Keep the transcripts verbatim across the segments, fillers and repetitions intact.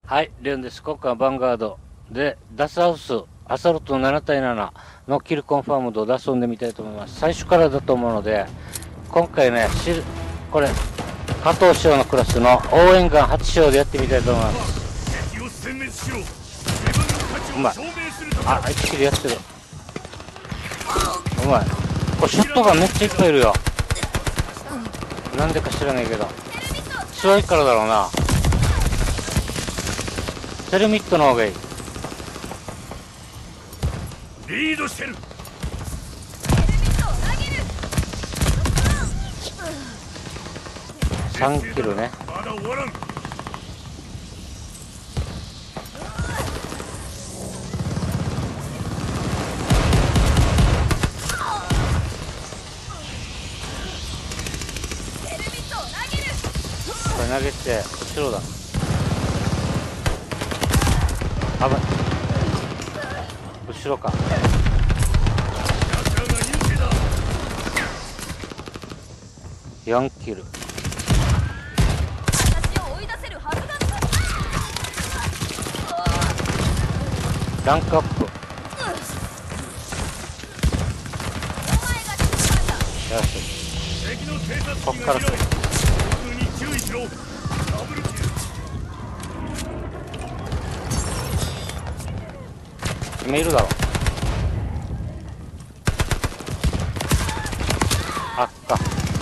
はい、レオンです。今回はヴァンガードで、ダスハウス、アサルトなな対ななのキルコンファームドを遊んでみたいと思います。最初からだと思うので、今回ね、しこれ、加藤翔のクラスの応援ガン初使用でやってみたいと思います。うまい。あ、あいつキルやってる。うまい。これショットガンめっちゃいっぱいいるよ。なんでか知らないけど。強いからだろうな。テルミットの方がいい。 リードしてる。 さんキルね。 まだ終わらん。 これ投げて後ろだ。あぶ後ろか。よんキル。ランクアップ。よし、こっから今いるだろ。あっか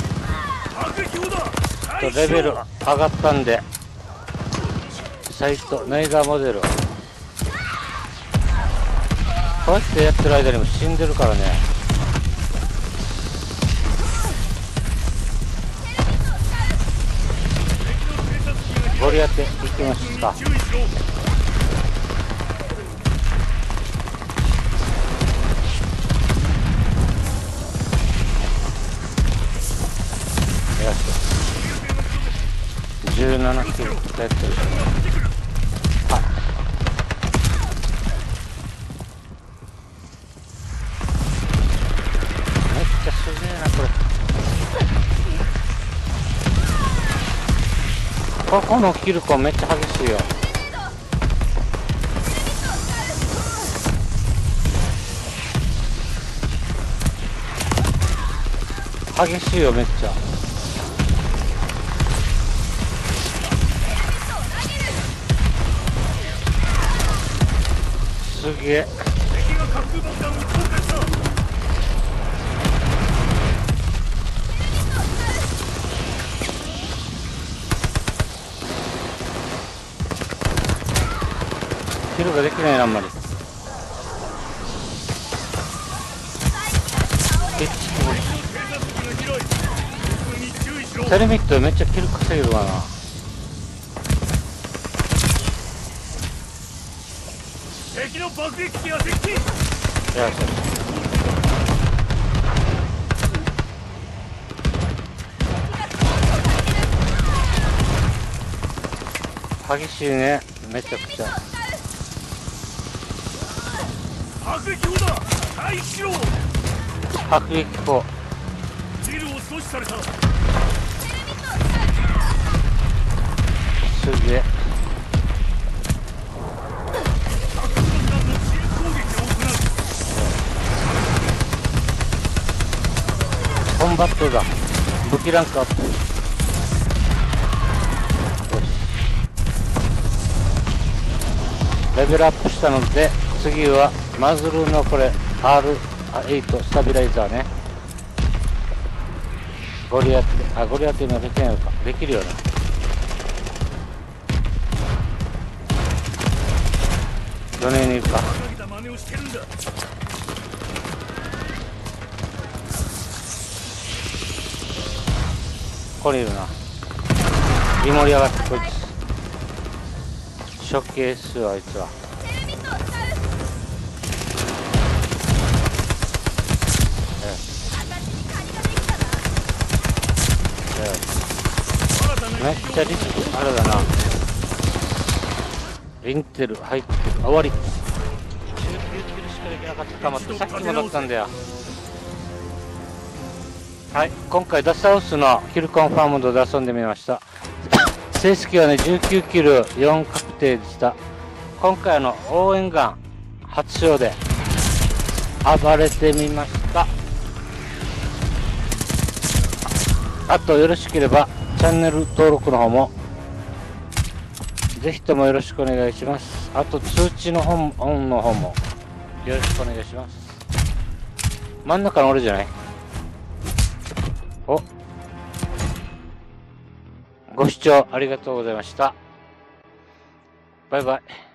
とレベル上がったんでサイトナイガーモデルこうやってやってる間にも死んでるからね。ゴリ当ていきました。じゅうななキルやってる。あめっちゃすげえなこれ。ここのキルコンめっちゃ激しいよ。激しいよめっちゃ。すげえ。キルができないなあんまり。テレミットめっちゃキル稼げるわな。 敵の爆撃機が接近。 よしよし。激しいねめちゃくちゃ。 迫撃砲だ。回避しろ。 迫撃砲。 キルを阻止された。 すげえ。コンバットだ。武器ランクアップ。よし。レベルアップしたので次はマズルのこれ アールエイト スタビライザーね。ゴリアテあゴリアテ今できないのか。できるよな。どの辺にいるか。ここにいるな。イモリ上がってこいつ。処刑数あいつは。めっちゃリスクあれだな。リンテル入ってる。あ終わり。じゅうきゅうキルしかできなかったかもってさっきもだったんだよ。はい、今回ダスハウスのヒルコンファームドで遊んでみました。 成績はね、じゅうきゅうキル、よん確定でした。今回の応援団初勝で暴れてみました。あとよろしければチャンネル登録の方もぜひともよろしくお願いします。あと通知の本オンの方もよろしくお願いします。真ん中の俺じゃない？お、ご視聴ありがとうございました。バイバイ。